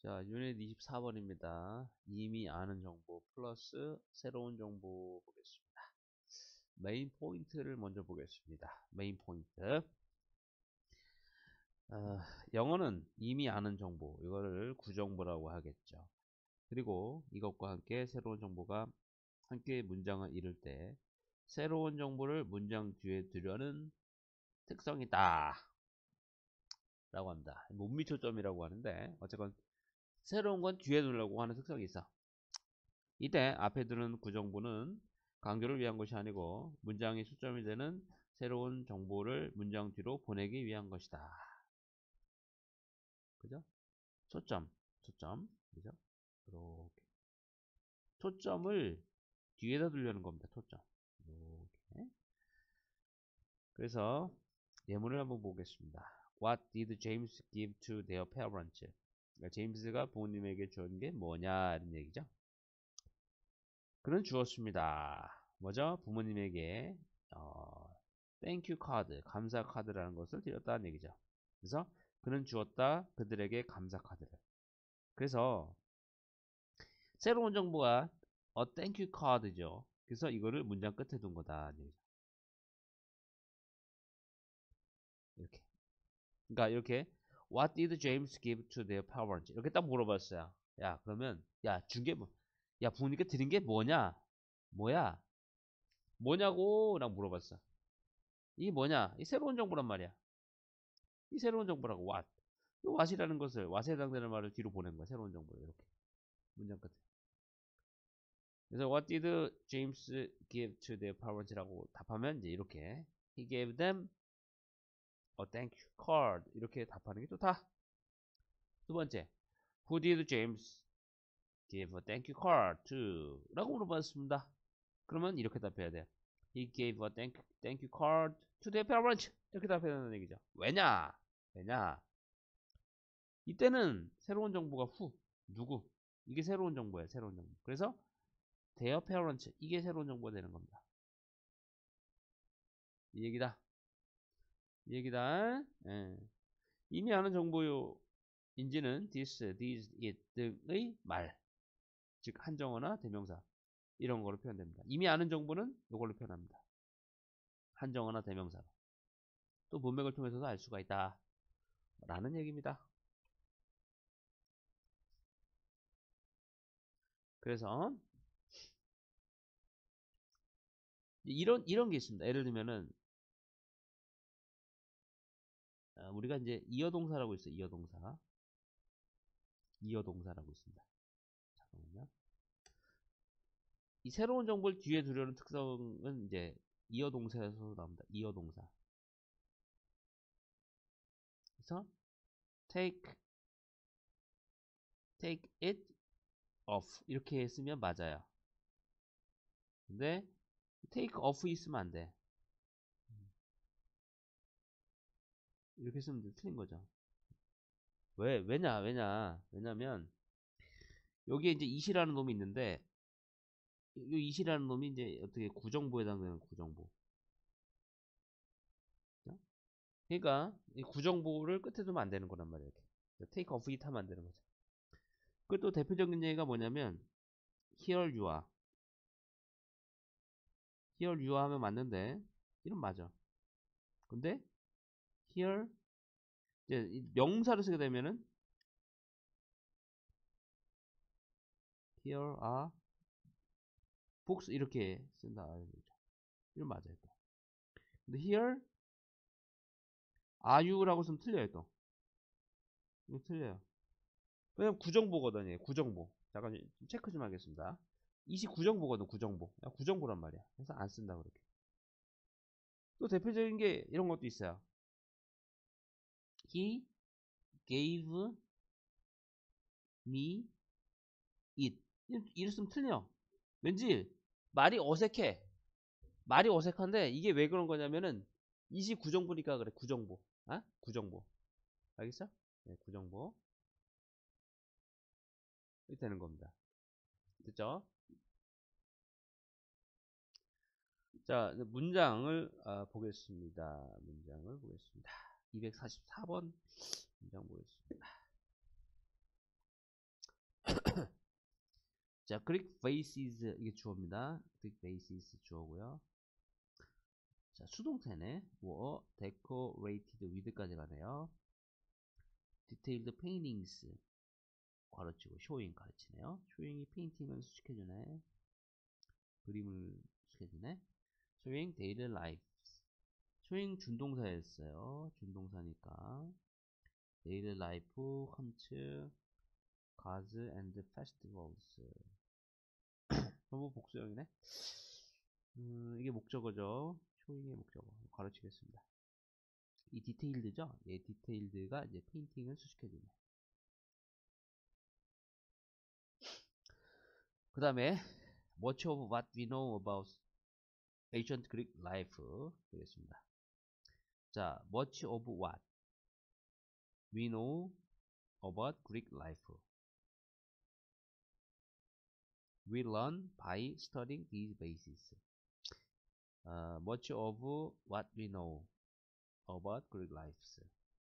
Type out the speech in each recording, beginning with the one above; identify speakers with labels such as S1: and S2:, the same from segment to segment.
S1: 자, 유닛 24번입니다. 이미 아는 정보 플러스 새로운 정보 보겠습니다. 메인 포인트를 먼저 보겠습니다. 메인 포인트. 영어는 이미 아는 정보, 이거를 구정보라고 하겠죠. 그리고 이것과 함께 새로운 정보가 함께 문장을 이룰 때 새로운 정보를 문장 뒤에 두려는 특성이다 라고 합니다. 문미 초점이라고 하는데 어쨌건 새로운 건 뒤에 두려고 하는 특성이 있어. 이때 앞에 두는 구정보는 강조를 위한 것이 아니고 문장의 초점이 되는 새로운 정보를 문장 뒤로 보내기 위한 것이다. 그죠? 초점, 그죠? 이렇게 초점을 뒤에다 두려는 겁니다. 초점. 이렇게. 그래서 예문을 한번 보겠습니다. What did James give to their parents? 그러니까 제임스가 부모님에게 준 게 뭐냐 이런 얘기죠. 그는 주었습니다. 뭐죠? 부모님에게 땡큐 카드, 감사 카드라는 것을 드렸다는 얘기죠. 그래서 그는 주었다 그들에게 감사 카드를. 그래서 새로운 정보가 땡큐 카드죠. 그래서 이거를 문장 끝에 둔 거다. 이렇게. 그러니까 이렇게 What did James give to their parents? 이렇게 딱 물어봤어요. 야, 그러면 야, 준 게 뭐? 야, 부모님께 드린 게 뭐냐? 뭐야? 뭐냐고? 라고 물어봤어. 이게 뭐냐? 이 새로운 정보란 말이야. 이 새로운 정보라고 what. 이 what이라는 것을 what에 해당되는 말을 뒤로 보낸 거야. 새로운 정보를 이렇게 문장 끝에. 그래서 what did James give to their parents라고 답하면 이제 이렇게 he gave them a thank you card 이렇게 답하는 게 좋다. 두 번째, who did James give a thank you card to? 라고 물어봤습니다. 그러면 이렇게 답해야 돼. He gave a thank you card to their parents. 이렇게 답해야 되는 얘기죠. 왜냐? 이때는 새로운 정보가 누구? 이게 새로운 정보예요. 새로운 정보. 그래서 their parents 이게 새로운 정보가 되는 겁니다. 이 얘기다. 예. 이미 아는 정보요. 인지는 this, it 등의 말. 즉 한정어나 대명사 이런 거로 표현됩니다. 이미 아는 정보는 이걸로 표현합니다. 한정어나 대명사로. 또 문맥을 통해서도 알 수가 있다. 라는 얘기입니다. 그래서 이런 게 있습니다. 예를 들면은 우리가 이제 이어동사라고 있어요. 이어동사라고 있습니다. 잠깐만요. 이 새로운 정보를 뒤에 두려는 특성은 이제 이어동사에서 나옵니다. 이어동사. 그래서 take it off 이렇게 쓰면 맞아요. 근데 take off 있으면 안 돼. 이렇게 쓰면 틀린 거죠. 왜냐면 여기에 이제 it이라는 놈이 있는데 이 it이라는 놈이 이제 어떻게 구정보에 해당되는 구정보. 그러니까 이 구정보를 끝에 두면 안 되는 거란 말이에요. 이렇게. take off it 하면 안 되는 거죠. 그리고 또 대표적인 얘기가 뭐냐면 here you are. here you are 하면 맞는데 이름 맞아. 근데 here 이제 명사를 쓰게 되면은 here are books 이렇게 쓴다. 이름 맞아요. 또. 근데 here are you라고 쓰면 틀려요. 또. 이거 틀려요. 왜냐면 구정보거든요. 구정보. 잠깐 체크 좀 하겠습니다. 29정보거든. 구정보. 구정보란 말이야. 그래서 안 쓴다 그렇게. 또 대표적인 게 이런 것도 있어요. He gave me it. 이랬으면 틀려. 왠지 말이 어색해. 말이 어색한데 이게 왜 그런 거냐면은 29정보니까 그래. 구정보. 구정보. 알겠어? 네, 구정보. 이렇게 되는 겁니다. 됐죠? 자, 문장을 보겠습니다. 244번 문장 보겠습니다. 자, Greek vases 이게 주어입니다. Greek vases 주어고요. 자, 수동태네. were decorated with까지 가네요. detailed paintings 가르치고 showing 가르치네요. showing이 페인팅을 수식해주네. 그림을 수식해주네. showing daily life. showing 준동사였어요. 준동사니까 daily life, hunt, gods and festivals. 전부 복수형이네. 이게 목적어죠. showing의 목적어 가르치겠습니다. 이 디테일드죠? 예, 디테일드가 이제 페인팅을 수식해주네. 그 다음에 much of what we know about ancient Greek life 되겠습니다. 자, much of what we know about Greek life we learn by studying these bases. Much of what we know about Greek life.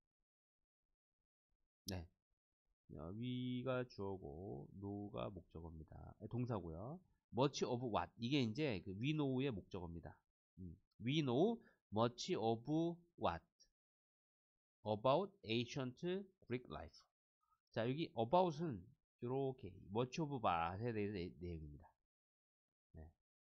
S1: 네, we가 주어고 know가 목적어입니다. 동사고요. much of what 이게 이제 그 we know의 목적어입니다. we know much of what about ancient Greek life. 자, 여기 about은 이렇게 much of what에 대해서 내용입니다. 네.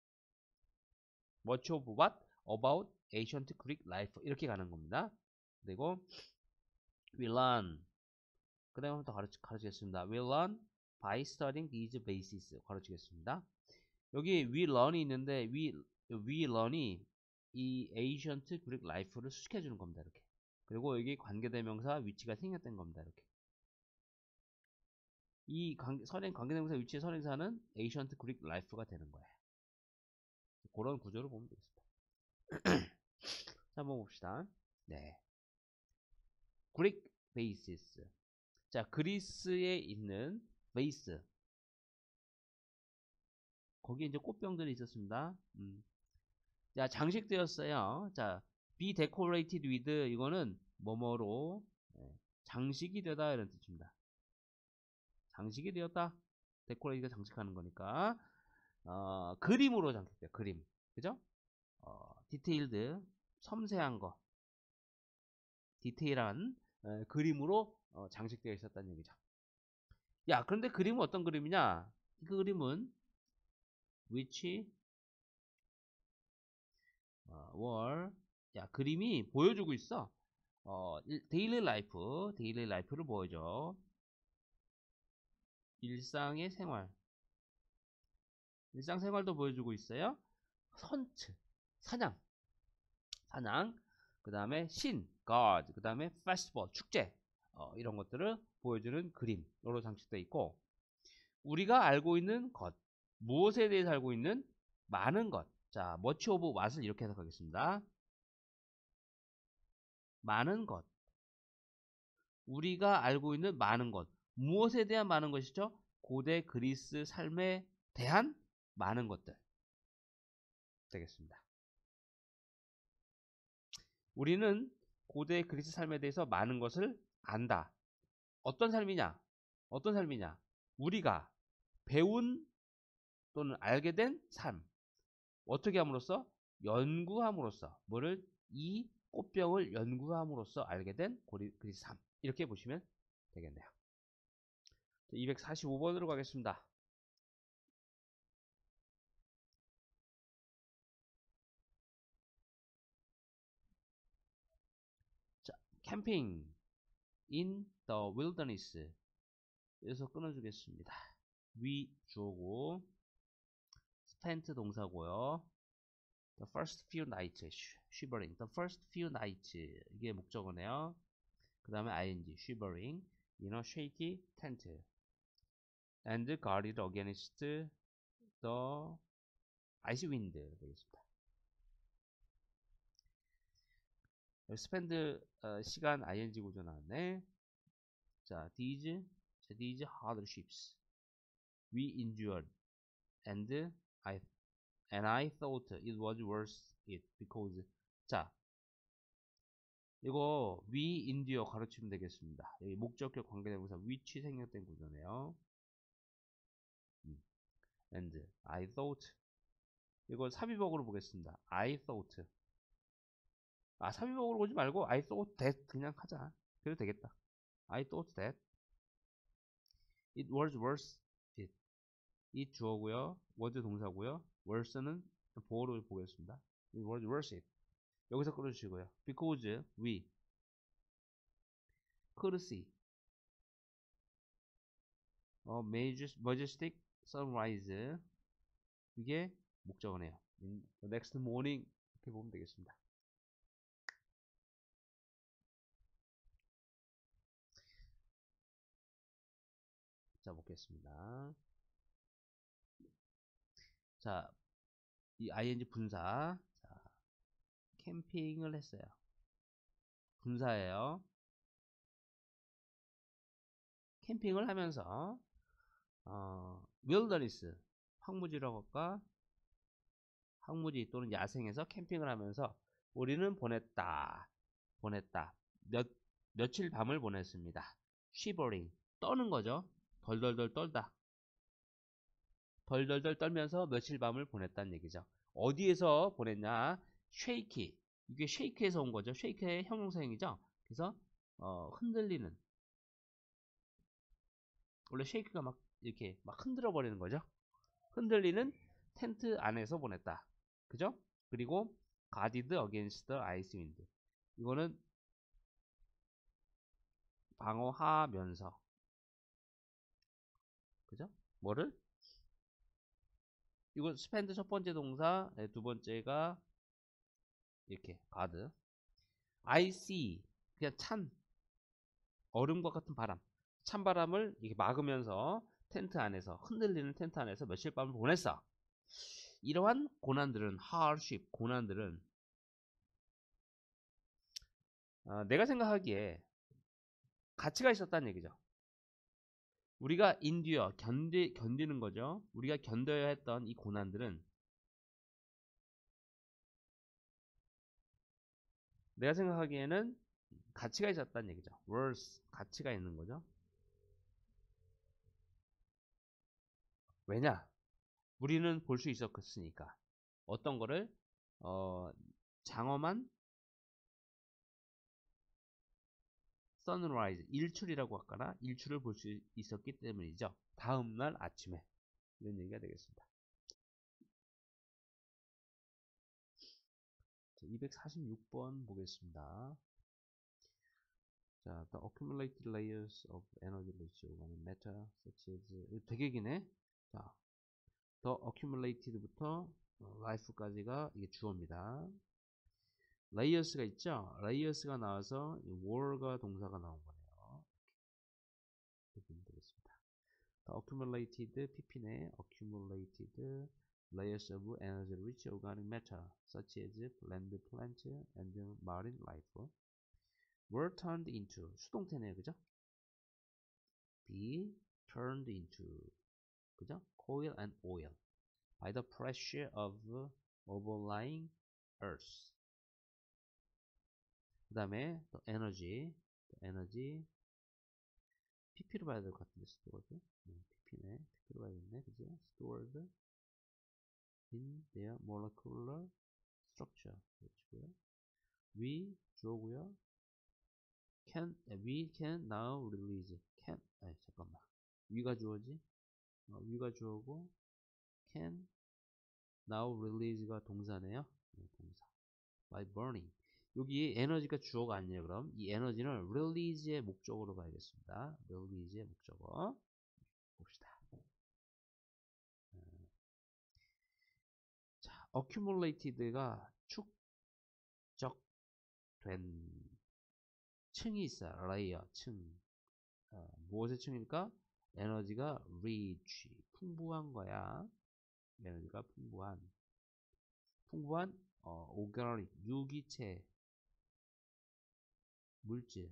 S1: much of what about ancient Greek life 이렇게 가는 겁니다. 그리고 we learn 그 다음에 더 가르치겠습니다. we learn by studying these bases 가르치겠습니다. 여기 we learn이 있는데 we learn이 이 ancient Greek life를 수식해 주는 겁니다. 이렇게. 그리고 여기 관계대명사 위치가 생략된 겁니다. 이렇게. 이 관계대명사 위치의 선행사는 ancient Greek life가 되는 거예요. 그런 구조를 보면 되겠습니다. 자, 한번 봅시다. 네. Greek bases. 자, 그리스에 있는 베이스. 거기에 이제 꽃병들이 있었습니다. 자, 장식되었어요. 자, be decorated with 이거는 뭐뭐로 장식이 되다 이런 뜻입니다. 장식이 되었다. 데코레이트가 장식하는 거니까 그림으로 장식돼요. 그림. 그죠? 디테일드 섬세한 거. 디테일한 그림으로 장식되어 있었다는 얘기죠. 야, 그런데 그림은 어떤 그림이냐? 그 그림은 which were 야, 그림이 보여주고 있어. 데일리 라이프를 보여줘. 일상의 생활. 일상생활도 보여주고 있어요. 헌트, 사냥. 그 다음에 God, 그 다음에 페스티벌, 축제. 이런 것들을 보여주는 그림으로 장식되어 있고, 우리가 알고 있는 것, 무엇에 대해서 알고 있는 많은 것. 자, much of what을 이렇게 해석하겠습니다. 많은 것. 우리가 알고 있는 많은 것. 무엇에 대한 많은 것이죠? 고대 그리스 삶에 대한 많은 것들 되겠습니다. 우리는 고대 그리스 삶에 대해서 많은 것을 안다. 어떤 삶이냐? 우리가 배운 또는 알게 된 삶. 어떻게 함으로써? 연구함으로써. 뭐를? 이 꽃병을 연구함으로써 알게 된 그리스 삶. 이렇게 보시면 되겠네요. 245번으로 가겠습니다. 자, 캠핑 in the wilderness. 여기서 끊어주겠습니다. 위 주어고 spent 동사고요. The first few nights shivering. The first few nights 이게 목적어네요. 그 다음에 ing shivering in a shaky tent and guarded against the icy wind 되겠습니다. spend 시간 ing 구조 나왔네. 자, these hardships we endured and I thought it was worth it because 자, 이거 we endure 가르치면 되겠습니다. 여기 목적격 관계대명사 which 생략된 구조네요. and I thought. 이걸 삽입어구로 보겠습니다. I thought. 아, 삽입어구로 보지 말고 I thought that 그냥 하자. 그래도 되겠다. I thought that it was worth it. 이 주어고요. was 동사고요. worth는 보어로 보겠습니다. it was worth it. 여기서 끌어주시고요. because we could see majestic sunrise. 이게 목적어네요. in the next morning 이렇게 보면 되겠습니다. 자, 보겠습니다. 자, 이 ing 분사. 자, 캠핑을 했어요. 분사예요. 캠핑을 하면서 wilderness 황무지라고 할까? 황무지 또는 야생에서 캠핑을 하면서 우리는 보냈다. 며칠 밤을 보냈습니다. shivering 떠는 거죠. 덜덜덜 떨다. 덜덜덜 떨면서 며칠 밤을 보냈다는 얘기죠. 어디에서 보냈냐? shake. 이게 shake에서 온 거죠. shake의 형용사형이죠. 그래서 흔들리는. 원래 shake가 막 이렇게 막 흔들어 버리는 거죠. 흔들리는 텐트 안에서 보냈다. 그죠? 그리고 guarded against the ice wind. 이거는 방어하면서. 그죠? 뭐를? 이거 spend 첫 번째 동사, 두 번째가 이렇게 guard. I see 그냥 찬 얼음과 같은 바람, 찬 바람을 이렇게 막으면서 텐트 안에서 흔들리는 텐트 안에서 며칠 밤을 보냈어. 이러한 고난들은 hardship 고난들은 내가 생각하기에 가치가 있었다는 얘기죠. 우리가 endure 견디는 거죠. 우리가 견뎌야 했던 이 고난들은 내가 생각하기에는 가치가 있었다는 얘기죠. worth 가치가 있는 거죠. 왜냐? 우리는 볼 수 있었으니까. 어떤 거를 장엄한 선라이즈 일출이라고 할까나 일출을 볼 수 있었기 때문이죠. 다음날 아침에 이런 얘기가 되겠습니다. 246번 보겠습니다. 자, the accumulated layers of energy ratio of matter such as 되게 기네. 자, the accumulated부터 life까지가 이게 주어입니다. layers가 있죠. layers가 나와서 ware가 동사가 나온 거네요. 이렇게 보면 되겠습니다. The accumulated pp네. accumulated layers of energy rich organic matter such as land, plant, and marine life were turned into 수동태네요. 그죠? be turned into 그죠? coal and oil by the pressure of overlying earth. 그 다음에 또 에너지 pp로 봐야 될 것 같은데 stored pp네. pp로 봐야겠네. 그죠? stored in their molecular structure. 그렇고요. we 주어고요. we can now release. 잠깐만. we가 주어지? we가 주어고 can now release가 동사네요. 동사. by burning. 여기 에너지가 주어가 아니에요. 그럼 이 에너지는 release의 목적으로 봐야겠습니다. release의 목적어 봅시다. 자, accumulated가 축적된 층이 있어요. layer 층. 무엇의 층일까? 에너지가 rich 풍부한 거야. 에너지가 풍부한 organic 유기체 물질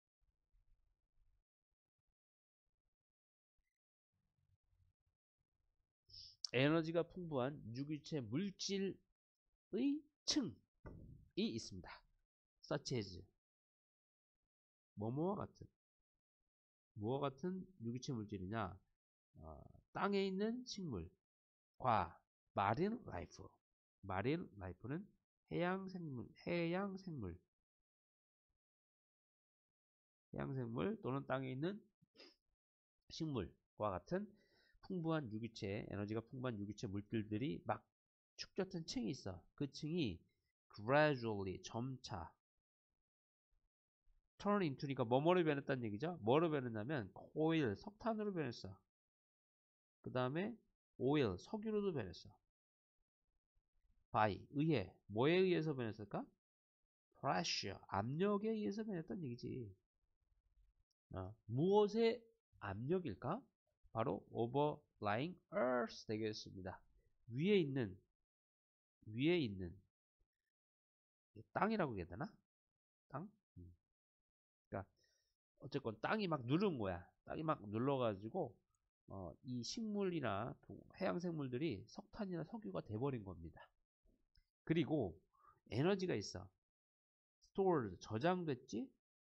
S1: 에너지가 풍부한 유기체 물질의 층이 있습니다. such as 뭐뭐와 같은 유기체 물질이냐 땅에 있는 식물 과 마린 라이프. 마린 라이프는 해양생물 또는 땅에 있는 식물과 같은 풍부한 유기체, 에너지가 풍부한 유기체 물질들이 막 축적된 층이 있어. 그 층이 gradually, 점차 turn into니까 뭐뭐를 변했다는 얘기죠. 뭐로 변했냐면 oil, 석탄으로 변했어. 그 다음에 oil, 석유로도 변했어. by, 의해. 뭐에 의해서 변했을까? pressure, 압력에 의해서 변했다는 얘기지. 무엇의 압력일까? 바로 overlying earth 되겠습니다. 위에 있는 땅이라고 해야 되나? 땅? 그러니까 어쨌건 땅이 막 누른 거야. 땅이 막 눌러가지고 이 식물이나 해양 생물들이 석탄이나 석유가 돼버린 겁니다. 그리고 에너지가 있어. stored, 저장됐지?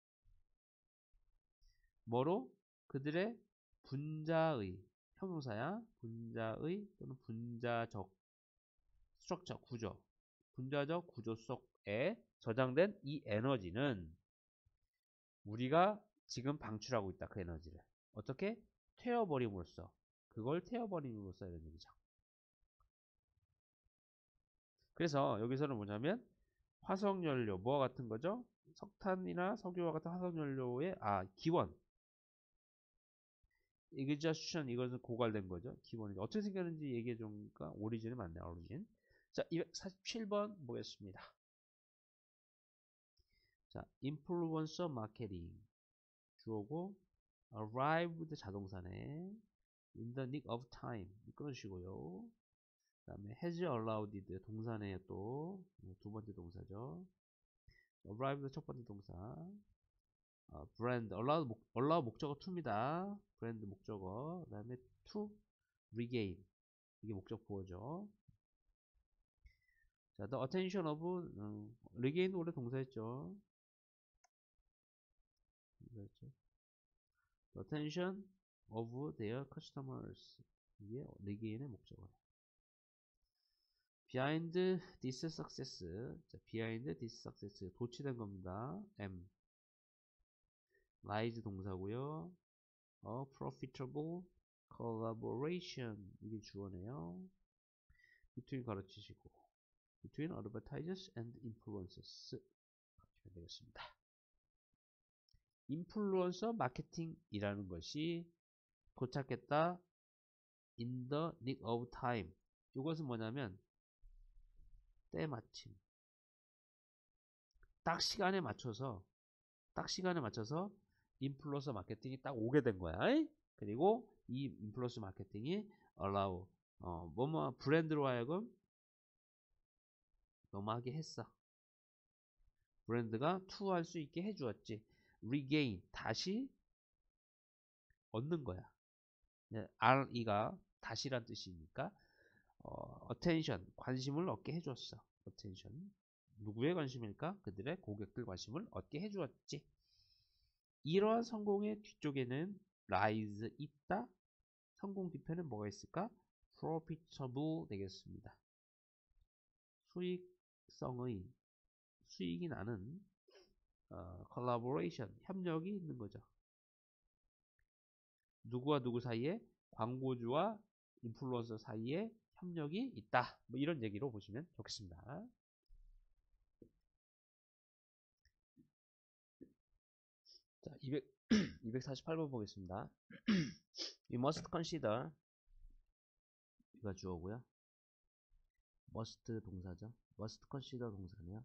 S1: 뭐로? 그들의 분자의, 형용사야. 분자의 또는 분자적 스트럭처, 구조. 분자적 구조 속에 저장된 이 에너지는 우리가 지금 방출하고 있다. 그 에너지를. 어떻게? 태워버림으로써. 그걸 태워버림으로써 이런 얘기죠. 그래서 여기서는 뭐냐면 화석연료, 뭐와 같은 거죠? 석탄이나 석유와 같은 화석연료의 기원. exhaustion, 이것은 고갈된 거죠. 기원이 어떻게 생겼는지 얘기해 주니까 오리진이 맞네. 오리진. 자, 247번 보겠습니다. 자, influencer marketing 주어고 arrived 자동사네. in the nick of time 끊으시고요. 그 다음에 has allowed 동사네요. 또 두 번째 동사죠. arrived 첫 번째 동사. brand allow 목적어 to입니다. brand 목적어. 그 다음에 to regain 이게 목적 보호죠. 자, the attention of regain 원래 동사였죠. the attention of their customers 이게 regain의 목적어예요. behind this success. 자, behind this success 도취된 겁니다. M lies 동사고요. profitable collaboration 이게 주어네요. between 가르치시고 between advertisers and influencers 하시면 되겠습니다. 인플루언서 마케팅이라는 것이 도착했다. in the nick of time. 이것은 뭐냐면 때마침 딱 시간에 맞춰서 인플루언서 마케팅이 딱 오게 된 거야. 그리고 이 인플루언서 마케팅이 allow 뭐뭐 브랜드로 하여금 넘어가게 했어. 브랜드가 투할 수 있게 해주었지. regain 다시 얻는 거야. RE가 다시란 뜻이니까 attention 관심을 얻게 해줬어. attention 누구의 관심일까? 그들의 고객들 관심을 얻게 해주었지. 이러한 성공의 뒤쪽에는 lies 있다. 성공 뒤편에 뭐가 있을까? profitable 되겠습니다. 수익이 나는 collaboration 협력이 있는 거죠. 누구와 누구 사이에? 광고주와 인플루언서 사이에 협력이 있다. 뭐 이런 얘기로 보시면 좋겠습니다. 자, 248번 보겠습니다. We must consider 이가 주어고요. must 동사죠. must consider 동사네요.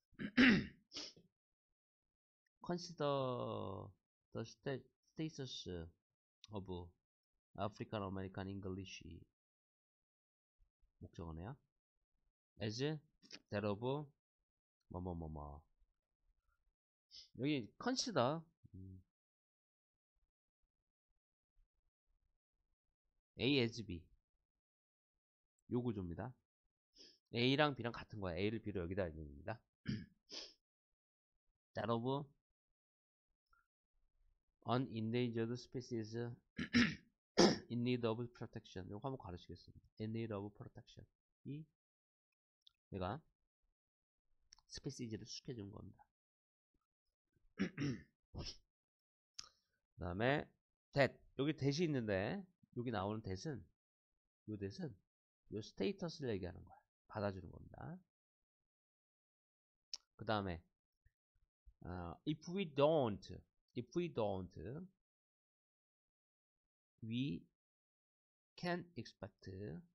S1: consider the status of African American English 목적어네요. as that of 뭐뭐뭐뭐 여기 consider A as B 요 구조입니다. A랑 B랑 같은 거야. A를 B로 여기다 있습니다. that of unendangered species in need of protection. 이거 한번 가르치겠습니다. in need of protection. 이 얘가 스피시즈를 수식해 준 겁니다. 그 다음에 that. 여기 that이 있는데 여기 나오는 that은 요 that은 요 스테이터스를 얘기하는 거야. 받아주는 겁니다. 그 다음에 if we don't we can expect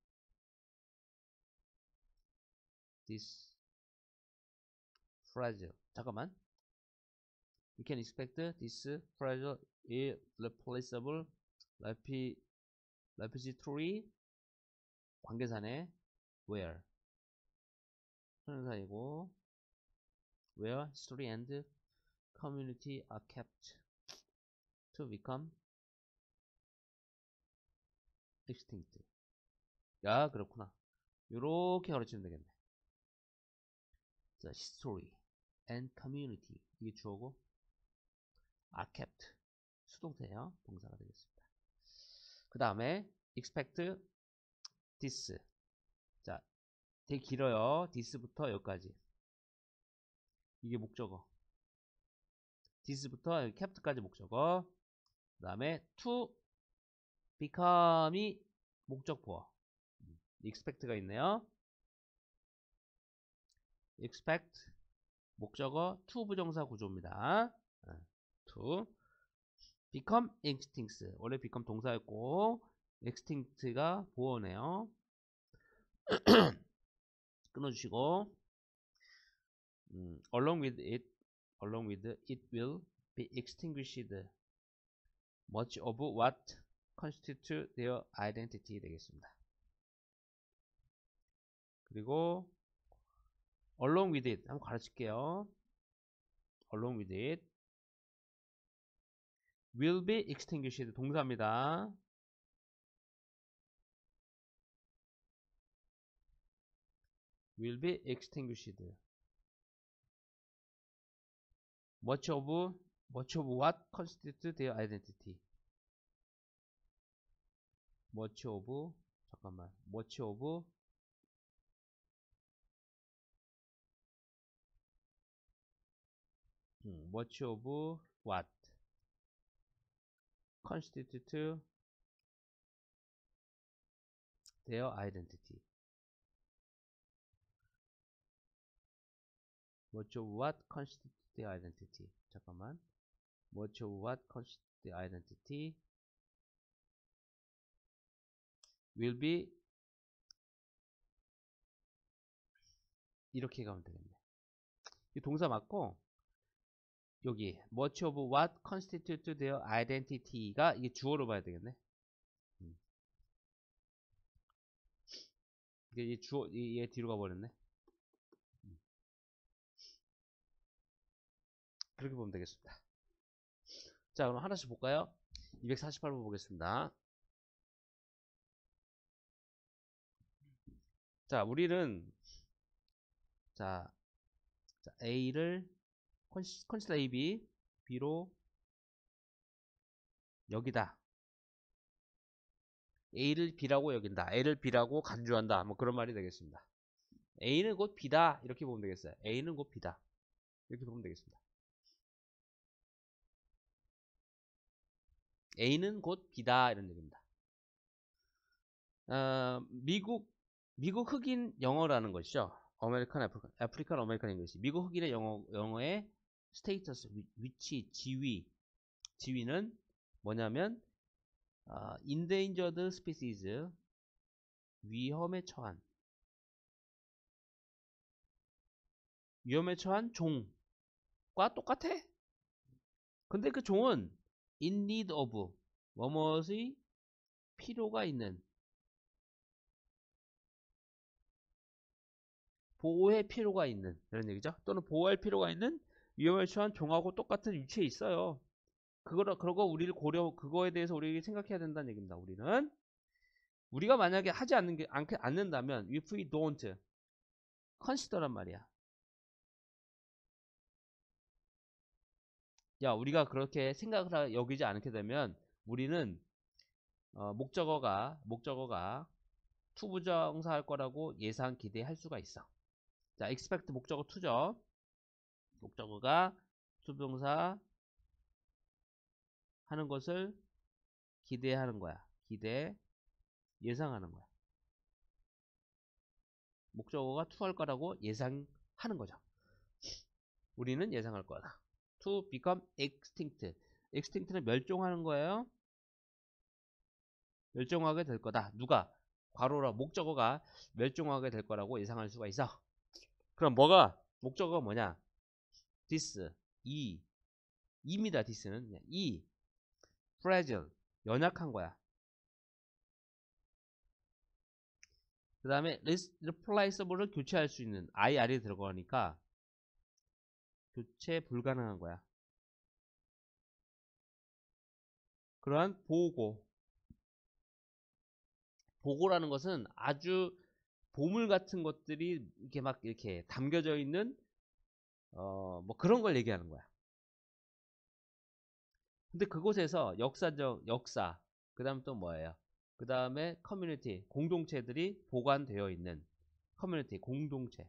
S1: this phrase. 잠깐만. We can expect this phrase irreplaceable repository 관계사네 where 형용사이고 where history and community are kept to become extinct. 야, 그렇구나. 요렇게 가르치면 되겠네. 자, history and community 이게 주어고 are kept 수동태예요. 동사가 되겠습니다. 그 다음에 expect this. 자, 되게 길어요. this부터 여기까지. 이게 목적어. this부터 여기 kept까지 목적어. 그 다음에 to become이 목적보어. expect가 있네요. expect 목적어 to 부정사 구조입니다. to become extinct. 원래 become 동사였고 extinct가 보어네요. 끊어주시고 along with it will be extinguished much of what constitute their identity 되겠습니다. 그리고 along with it 한번 가르칠게요. along with it will be extinguished 동사입니다. will be extinguished much of what constitute their identity. much of 잠깐만 much of much of what constitute their identity. much of what constitute their identity. 잠깐만. much of what constitute their identity will be 이렇게 가면 되겠네. 이 동사 맞고 여기 much of what constitute their identity가 이게 주어로 봐야 되겠네. 이게 주어 얘 뒤로 가버렸네. 그렇게 보면 되겠습니다. 자, 그럼 하나씩 볼까요? 248번 보겠습니다. 자, 우리는 자 A를 consider A, B, B로 여기다. A를 B라고 여긴다. A를 B라고 간주한다. 뭐 그런 말이 되겠습니다. A는 곧 B다. 이렇게 보면 되겠어요. A는 곧 B다. 이렇게 보면 되겠습니다. A는 곧 B다. 이런 얘기입니다. 미국 흑인 영어라는 것이죠. 아프리칸 아메리칸 잉글리시. 미국 흑인의 영어의 스테이터스, 위치, 지위는 뭐냐면 endangered species, 위험에 처한 종과 똑같아. 근데 그 종은 in need of 뭐뭇의 필요가 있는 보호의 필요가 있는 이런 얘기죠. 또는 보호할 필요가 있는 위험에 처한 종하고 똑같은 위치에 있어요. 그러고 우리를 그거에 대해서 우리가 생각해야 된다는 얘기입니다. 우리가 만약에 하지 않는다면 if we don't consider란 말이야. 야, 우리가 그렇게 생각을 여기지 않게 되면 우리는 목적어가 투부정사 할 거라고 예상 기대할 수가 있어. 자, expect 목적어 투죠. 목적어가 투부정사 하는 것을 기대하는 거야. 예상하는 거야. 목적어가 투 할 거라고 예상하는 거죠. 우리는 예상할 거다. To become extinct. extinct는 멸종하는 거예요. 멸종하게 될 거다. 누가? 괄호라 목적어가 멸종하게 될 거라고 예상할 수가 있어. 그럼 목적어가 뭐냐? this, 이입니다. this는 fragile, 연약한 거야. 그 다음에 replaceable을 교체할 수 있는 IR이 들어가니까 교체 불가능한 거야. 그러한 보고라는 것은 아주 보물 같은 것들이 이렇게 막 이렇게 담겨져 있는 뭐 그런 걸 얘기하는 거야. 근데 그곳에서 역사, 그 다음 또 뭐예요? 그 다음에 커뮤니티, 공동체들이 보관되어 있는 커뮤니티, 공동체.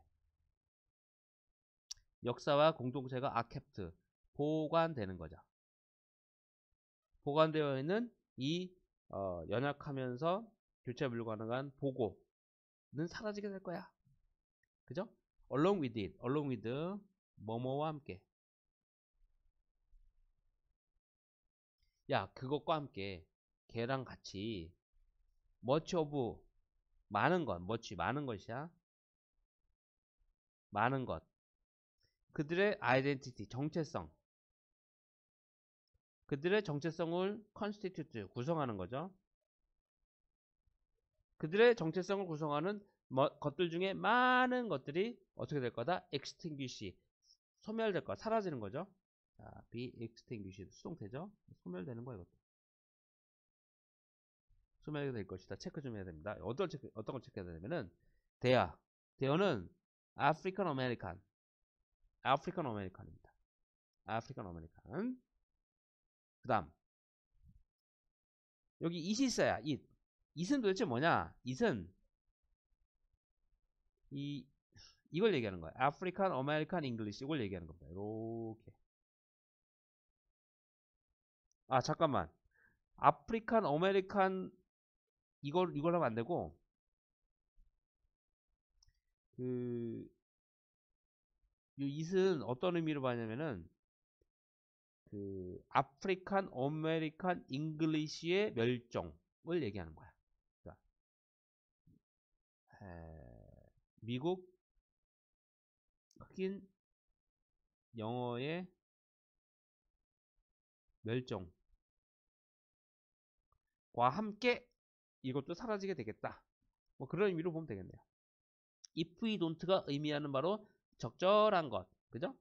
S1: 역사와 공동체가 아케프트, 보관되는 거죠. 보관되어 있는 이 연약하면서 교체 불가능한 보고는 사라지게 될 거야. 그죠? along with it, along with 뭐뭐와 함께. 야, 그것과 함께 걔랑 같이 much of 많은 것, much 많은 것이야. 많은 것. 그들의 identity, 정체성. 그들의 정체성을 constitute, 구성하는 거죠. 그들의 정체성을 구성하는 것들 중에 많은 것들이 어떻게 될 거다? extinguish, 소멸될 거야. 사라지는 거죠. 자, be extinguished, 수동태죠. 소멸되는 거야, 이것도. 소멸될 것이다. 체크 좀 해야 됩니다. 어떤 걸 체크해야 되냐면은, 대어는 African American, American입니다. African American. 그 다음, 여기 it이 있어야, it. it은 도대체 뭐냐? it은, 이걸 얘기하는 거야. African American English, 이걸 얘기하는 겁니다. 이렇게. 아, 잠깐만. 아프리칸 아메리칸 이걸 하면 안 되고 이 it은 어떤 의미로 봐냐면은 아프리칸 아메리칸 잉글리시의 멸종을 얘기하는 거야. 그러니까 미국 흑인 영어의 멸종과 함께 이것도 사라지게 되겠다. 뭐 그런 의미로 보면 되겠네요. if we don't가 의미하는 바로 적절한 것, 그죠?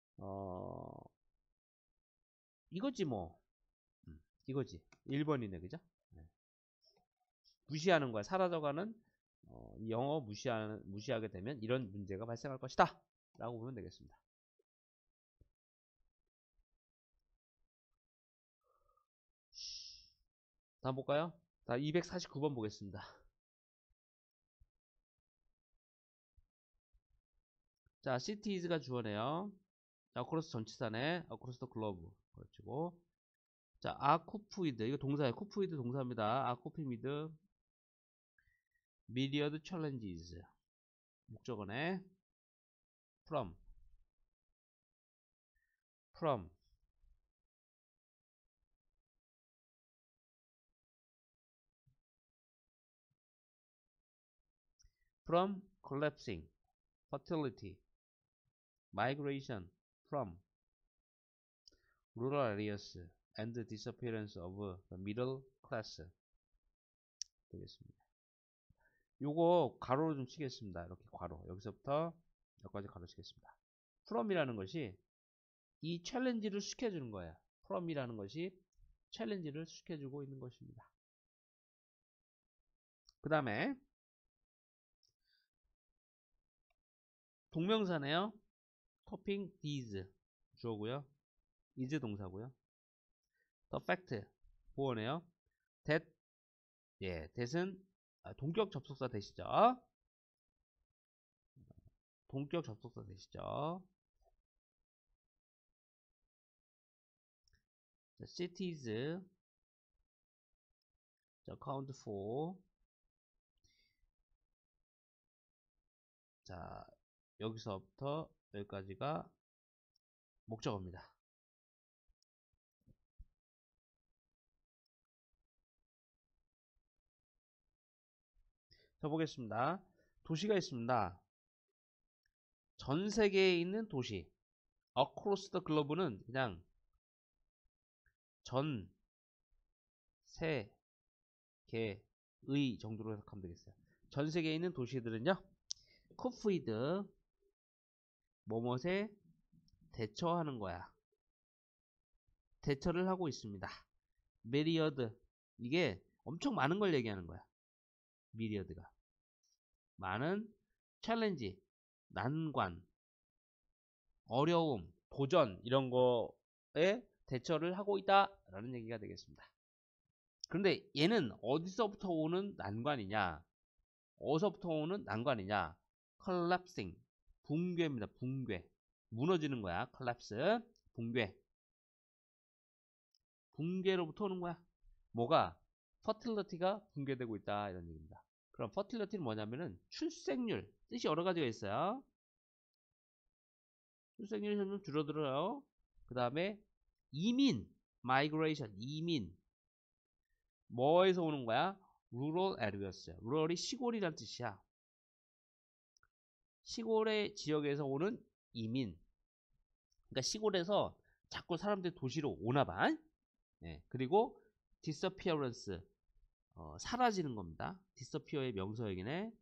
S1: 이거지 뭐. 이거지. 1번이네, 그죠? 네. 무시하는 거야. 사라져가는 영어 무시하게 되면 이런 문제가 발생할 것이다. 라고 보면 되겠습니다. 다음 볼까요? 자, 249번 보겠습니다. 자, cities가 주어네요. 자, across 전치사네. across the globe. 그렇죠. 자, occupied. 이거 동사예요. occupied 동사입니다. occupied myriad challenges. 목적어네. from collapsing, fertility, migration from rural areas and the disappearance of the middle class 되겠습니다. 요거 가로로 좀 치겠습니다. 이렇게 가로. 여기서부터 여기까지 가로 치겠습니다. from이라는 것이 이 챌린지를 시켜주는 거예요. from이라는 것이 챌린지를 시켜주고 있는 것입니다. 그 다음에 동명사네요. 토핑 these 주어고요. is 동사고요. the fact 보어네요. that 예, that은 동격 접속사 되시죠? 동격 접속사 되시죠? 자, cities, 자, count for. 자, 여기서부터 여기까지가 목적어입니다. 자, 보겠습니다. 도시가 있습니다. 전 세계에 있는 도시. across the globe는 그냥 전 세계의 정도로 해석하면 되겠어요. 전 세계에 있는 도시들은요, 코프이드 뭐뭇에 대처하는 거야. 대처를 하고 있습니다. 메리어드, 이게 엄청 많은 걸 얘기하는 거야. 미리어드가 많은 챌린지, 난관, 어려움, 도전 이런 거에 대처를 하고 있다라는 얘기가 되겠습니다. 그런데 얘는 어디서부터 오는 난관이냐, 어디서부터 오는 난관이냐, collapsing, 붕괴입니다. 붕괴, 무너지는 거야. collapse, 붕괴, 붕괴로부터 오는 거야. 뭐가? fertility가 붕괴되고 있다 이런 얘기입니다. 그럼 fertility는 뭐냐면은 출생률, 뜻이 여러 가지가 있어요. 출생률이 점점 줄어들어요. 그 다음에 이민, migration, 이민. 뭐에서 오는 거야? rural areas. rural이 시골이란 뜻이야. 시골의 지역에서 오는 이민. 그러니까 시골에서 자꾸 사람들이 도시로 오나 봐. 네. 그리고 disappearance, 사라지는 겁니다. disappear의 명사역이네.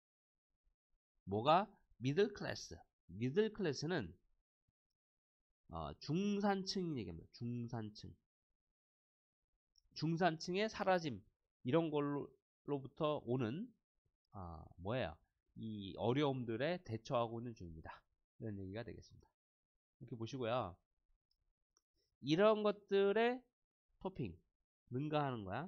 S1: 뭐가? middle class. middle class는 중산층 얘기합니다. 중산층. 중산층의 사라짐, 이런 걸로부터 오는 뭐예요? 이 어려움들에 대처하고 있는 중입니다. 이런 얘기가 되겠습니다. 이렇게 보시고요. 이런 것들의 토핑, 능가하는 거야.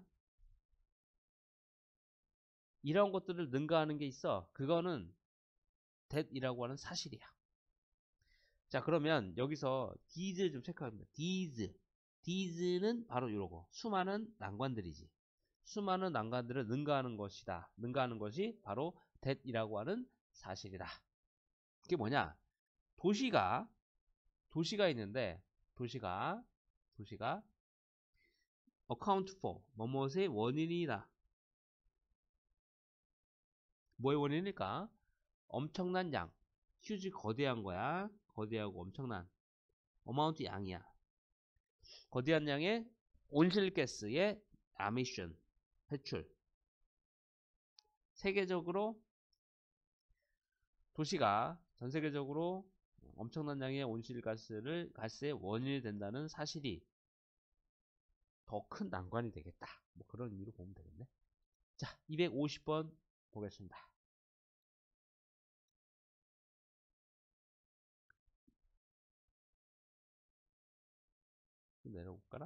S1: 이런 것들을 능가하는 게 있어. 그거는 that이라고 하는 사실이야. 자, 그러면 여기서 these 좀 체크합니다. these는 바로 이러고 수많은 난관들이지. 수많은 난관들을 능가하는 것이다. 능가하는 것이 바로 that이라고 하는 사실이다. 그게 뭐냐? 도시가 있는데 도시가 account for 뭐뭇의 원인이다. 뭐의 원인일까? 엄청난 양, 휴지 거대한 거야. 거대하고 엄청난 amount 양이야. 거대한 양의 온실가스의 emission, 배출. 세계적으로 도시가 전 세계적으로 엄청난 양의 가스의 원인이 된다는 사실이 더 큰 난관이 되겠다. 뭐 그런 의미로 보면 되겠네. 자, 250번 보겠습니다. 내려볼까나?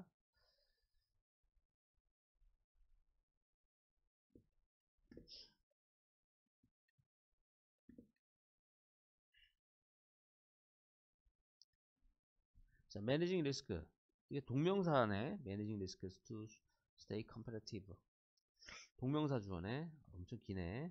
S1: 자, managing risk. 이게 동명사네. managing risks to stay competitive. 동명사 주어네. 엄청 기네.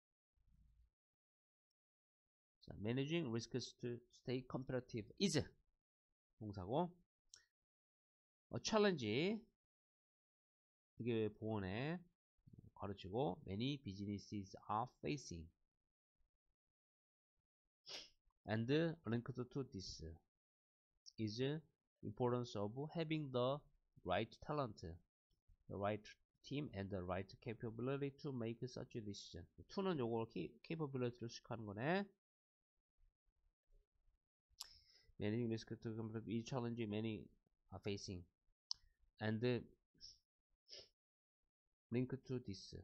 S1: 자, managing risks to stay competitive is 동사고, challenge, 이게 보원에 가르치고 many businesses are facing and linked to this is importance of having the right talent, the right team and the right capability to make such a decision. to는 요거 capability를 수식하는 거네. managing risk to compete is challenge many are facing and linked to this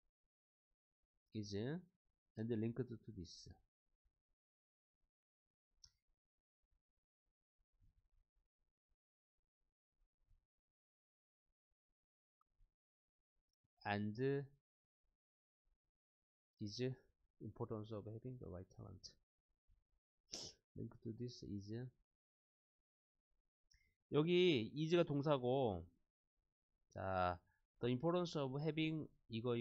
S1: is and linked to this. and is importance of having the right talent. Link to this is 여기 is가 동사고 자 the importance of having 이거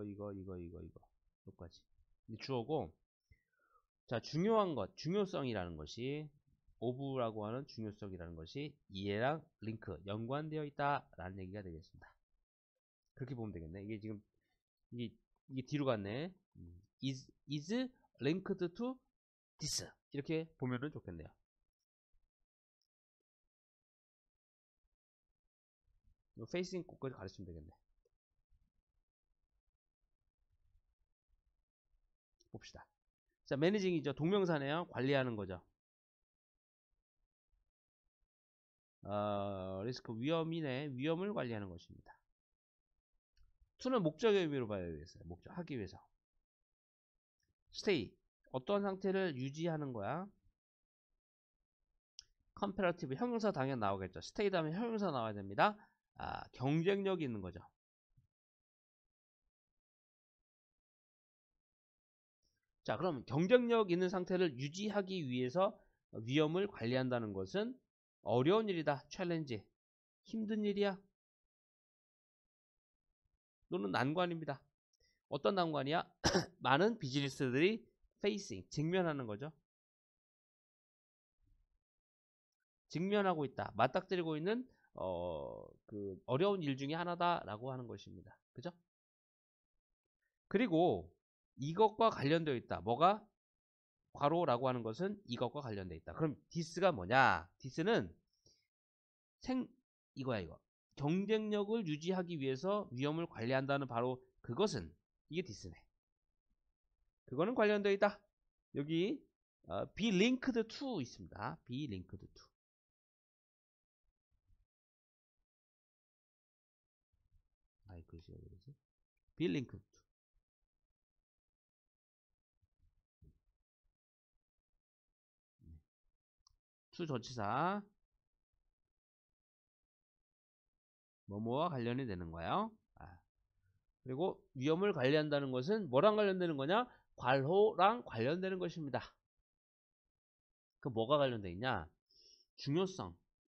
S1: 여기까지 주어고 자 중요한 것 중요성이라는 것이 of라고 하는 중요성이라는 것이 얘랑 링크 연관되어 있다 라는 얘기가 되겠습니다. 그렇게 보면 되겠네. 이게 지금 이게 뒤로 갔네. is linked to this 이렇게 보면은 좋겠네요. facing 꼭까지 가르치면 되겠네. 봅시다. 자, 매니징이죠. 동명사네요. 관리하는 거죠. 리스크 위험이네. 위험을 관리하는 것입니다. to는 목적의 의미로 봐야 되겠어요. 목적 하기 위해서. stay 어떠한 상태를 유지하는 거야. comparative 형용사 당연 나오겠죠. stay 다음에 형용사 나와야 됩니다. 경쟁력이 있는 거죠. 자, 그럼 경쟁력 있는 상태를 유지하기 위해서 위험을 관리한다는 것은 어려운 일이다. 챌린지. 힘든 일이야. 또는 난관입니다. 어떤 난관이야? 많은 비즈니스들이 facing, 직면하는 거죠. 직면하고 있다. 맞닥뜨리고 있는 그 어려운 일 중에 하나다라고 하는 것입니다. 그죠? 그리고 이것과 관련되어 있다. 뭐가? 괄호라고 하는 것은 이것과 관련되어 있다. 그럼 this가 뭐냐? this는 이거야 이거. 경쟁력을 유지하기 위해서 위험을 관리한다는 바로 그것은 이게 this네. 그거는 관련되어 있다. 여기 be linked to 있습니다. be linked to. 글씨가 왜 그러지? be linked to. to 전치사 뭐뭐와 관련이 되는 거예요. 그리고 위험을 관리한다는 것은 뭐랑 관련되는 거냐? 괄호랑 관련되는 것입니다. 그 뭐가 관련되어 있냐? 중요성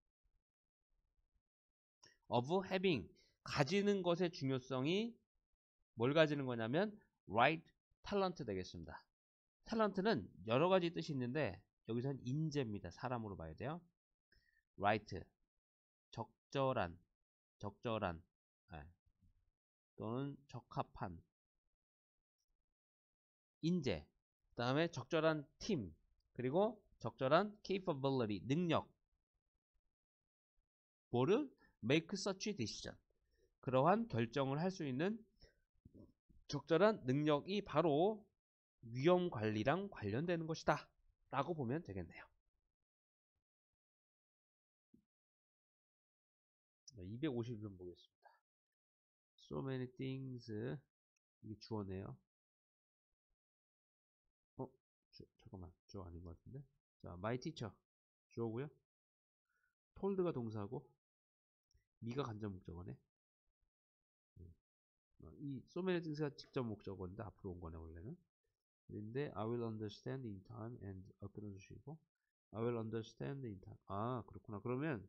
S1: of having 가지는 것의 중요성이 뭘 가지는 거냐면 right talent 되겠습니다. 탤런트는 여러 가지 뜻이 있는데 여기서는 인재입니다. 사람으로 봐야 돼요. right 적절한 또는 적합한 인재 그 다음에 적절한 팀 그리고 적절한 capability 능력 뭐를 make such decision 그러한 결정을 할 수 있는 적절한 능력이 바로 위험 관리랑 관련되는 것이다 라고 보면 되겠네요. 250번 보겠습니다. So many things 이게 주어네요. 잠깐만 주어 아닌 것 같은데. 자, my teacher 주어고요. told가 동사고 me가 간접 목적어네. 이 so many things가 직접 목적어인데 앞으로 온 거네 원래는. 근데 I will understand in time and 끊어주시고 I will understand in time. 그렇구나. 그러면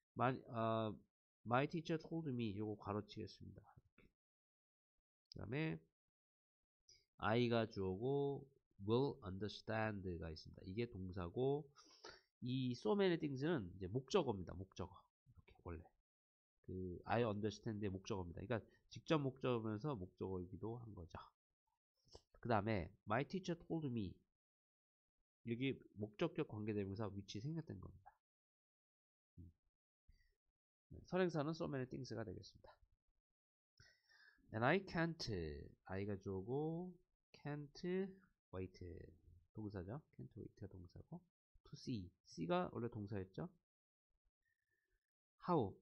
S1: my teacher told me 요거 괄호치겠습니다. 그 다음에 I가 주어고 will understand가 있습니다. 이게 동사고 이 so many things는 이제 목적어입니다. 목적어. 이렇게 원래 그 I understand의 목적어입니다. 그러니까 직접 목적어면서 목적어이기도 한 거죠. 그 다음에 my teacher told me 여기 목적격 관계대명사 위치 생략된 겁니다. 선행사는 so many things가 되겠습니다. And I can't I가 주어고 can't wait 동사죠. can't wait가 동사고 to see C가 원래 동사였죠. how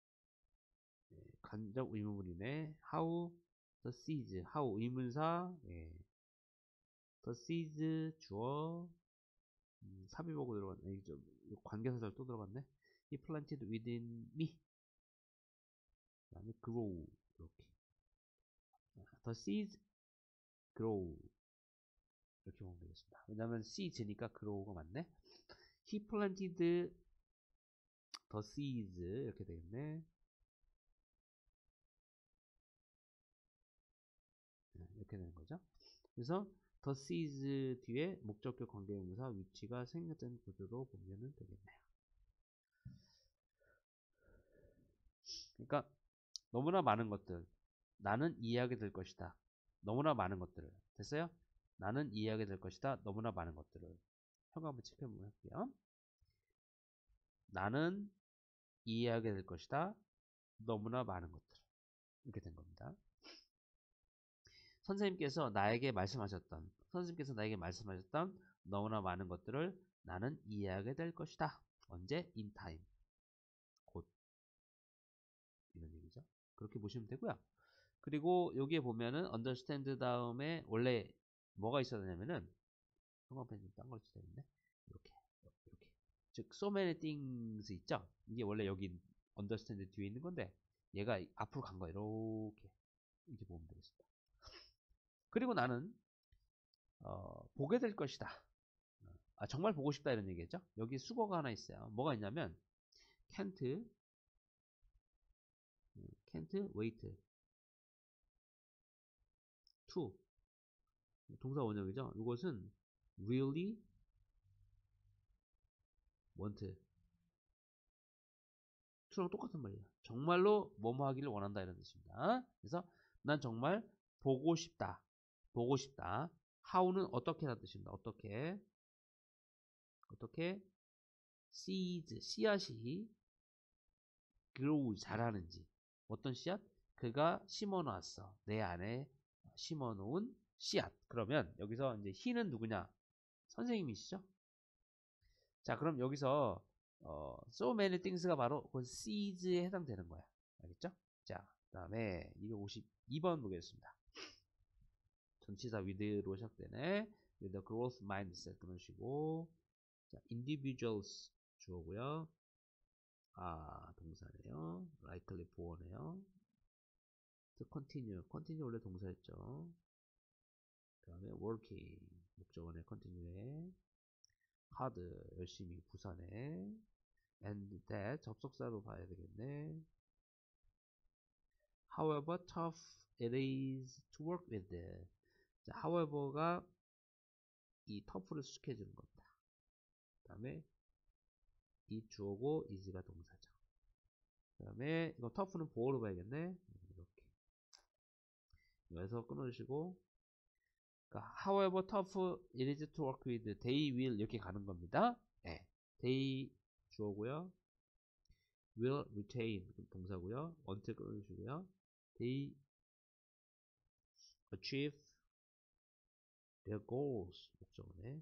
S1: 간접 의문문이네. how the seas how 의문사 the seas 주어 삽입어고 들어갔네. 관계사절 또 들어갔네. He planted within me. 그 다음에 grow 이렇게 The seeds grow. 이렇게 보면 되겠습니다. 왜냐면 seeds니까 grow가 맞네. He planted the seeds. 이렇게 되겠네. 이렇게 되는 거죠. 그래서 the seeds 뒤에 목적격 관계대명사 위치가 생략된 구조로 보면 되겠네요. 그러니까 너무나 많은 것들 나는 이해하게 될 것이다. 너무나 많은 것들을 됐어요? 나는 이해하게 될 것이다. 너무나 많은 것들을 형광 한번 체크해 보면 할게요. 나는 이해하게 될 것이다. 너무나 많은 것들 이렇게 된 겁니다. 선생님께서 나에게 말씀하셨던 너무나 많은 것들을 나는 이해하게 될 것이다. 언제? in time. 곧. 이런 얘기죠. 그렇게 보시면 되고요. 그리고 여기에 보면은 understand 다음에 원래 뭐가 있어야 되냐면은 형광펜 좀 딴 걸 써야 되는데 이렇게 즉 so many things 있죠. 이게 원래 여기 understand 뒤에 있는 건데 얘가 앞으로 간 거야. 이렇게 보면 되겠습니다. 그리고 나는 보게 될 것이다. 정말 보고 싶다 이런 얘기겠죠. 여기 수거가 하나 있어요. 뭐가 있냐면 can't wait to 동사 원형이죠. 이것은 really want to랑 똑같은 말이에요. 정말로 뭐뭐 하기를 원한다 이런 뜻입니다. 그래서 난 정말 보고 싶다. how는 어떻게라는 뜻입니다. 어떻게 seeds 씨앗이 grow 자라는지 어떤 씨앗? 그가 심어놨어. 내 안에 심어놓은 씨앗. 그러면 여기서 이제 he는 누구냐? 선생님이시죠? 자, 그럼 여기서 so many things가 바로 그 seeds에 해당되는 거야. 알겠죠? 자, 그 다음에 252번 보겠습니다. 전치사 with로 시작되네. with a growth mindset 끊으시고 자, individuals 주어고요. 동사네요. likely 보어네요. to continue 원래 동사였죠. 그 다음에 working 목적어네 continue에 hard 열심히 부사네 and that 접속사로 봐야 되겠네. however tough it is to work with. 자, however가 이 tough를 수식해 주는 겁니다. 그 다음에 이 주어고 is가 동사죠. 그 다음에 이거 tough는 보어로 봐야겠네. 이렇게 여기서 끊어주시고 그러니까 however tough it is to work with they will 이렇게 가는 겁니다. 네. they 주어고요. will retain 동사고요. 언제 끊어주시고요. they achieve their goals 목적어네.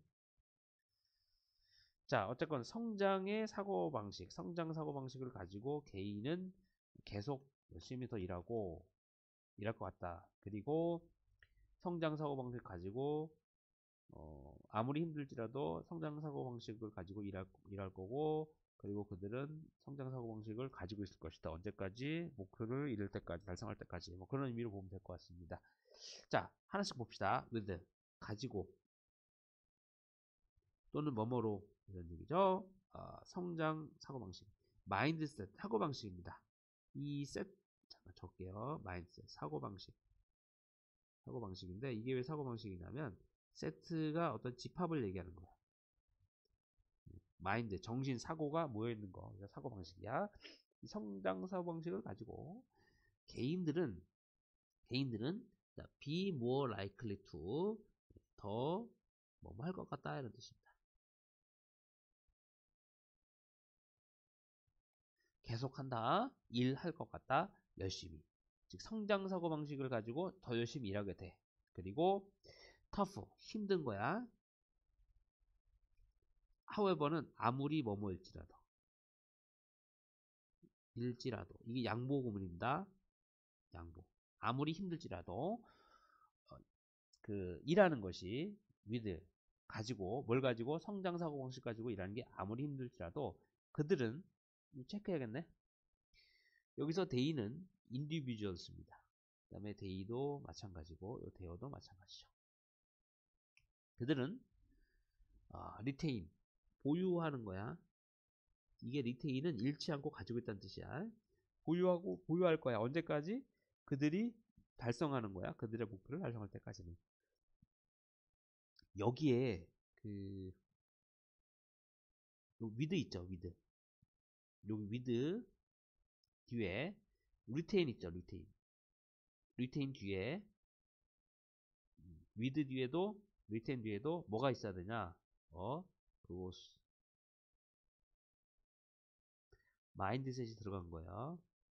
S1: 자, 어쨌건 성장 사고방식을 가지고 개인은 계속 열심히 더 일할 것 같다. 그리고 성장 사고방식을 가지고 아무리 힘들지라도 성장 사고방식을 가지고 일할 거고 그리고 그들은 성장 사고방식을 가지고 있을 것이다. 언제까지? 목표를 이룰 때까지, 달성할 때까지. 뭐 그런 의미로 보면 될 것 같습니다. 자, 하나씩 봅시다. with 가지고 또는 뭐뭐로 이런 얘기죠. 성장 사고방식 마인드셋 사고방식입니다. 이 잠깐 적게요. 마인드셋 사고방식인데 이게 왜 사고방식이냐면 세트가 어떤 집합을 얘기하는 거야. 마인드 정신 사고가 모여있는 거 사고방식이야. 이 성장 사고방식을 가지고 개인들은 be more likely to 더 뭐뭐 할 것 같다 이런 뜻입니다. 계속한다. 일할 것 같다. 열심히. 즉 성장 사고방식을 가지고 더 열심히 일하게 돼. 그리고 tough 힘든 거야. however는 아무리 뭐뭐일지라도 이게 양보 구문입니다. 양보. 아무리 힘들지라도 일하는 것이 with 가지고 뭘 가지고 성장 사고방식 가지고 일하는 게 아무리 힘들지라도 그들은 체크해야겠네. 여기서 they는 individuals입니다. 다음에 they도 마찬가지고, 요 there도 마찬가지죠. 그들은 retain, 보유하는 거야. 이게 retain은 잃지 않고 가지고 있다는 뜻이야. 보유할 거야. 언제까지? 그들이 달성하는 거야. 그들의 목표를 달성할 때까지는. 여기에 그 with 있죠. with. 여기 with 뒤에 retain 있죠. retain 뒤에 with 뒤에도 retain 뒤에도 뭐가 있어야 되냐? 그거 마인드셋이 들어간 거예요.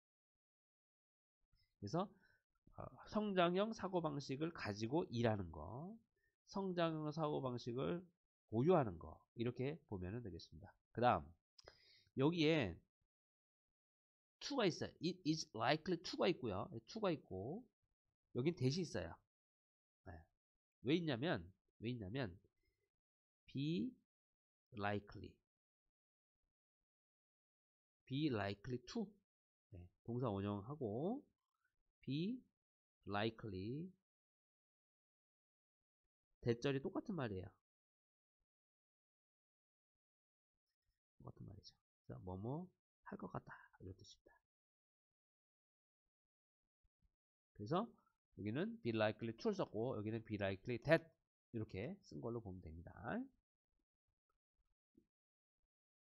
S1: 그래서 성장형 사고방식을 가지고 일하는 거, 성장형 사고방식을 보유하는 거, 이렇게 보면 되겠습니다. 그 다음 여기에 to가 있어요. It is likely to가 있고요. to가 있고 여긴 대시 있어요. 네. 왜 있냐면 be likely to, 네. 동사 원형하고 be likely 대절이 똑같은 말이에요. 똑같은 말이죠. 자, 뭐뭐 할 것 같다 이런 뜻입니다. 그래서 여기는 be likely to를 썼고 여기는 be likely that 이렇게 쓴 걸로 보면 됩니다.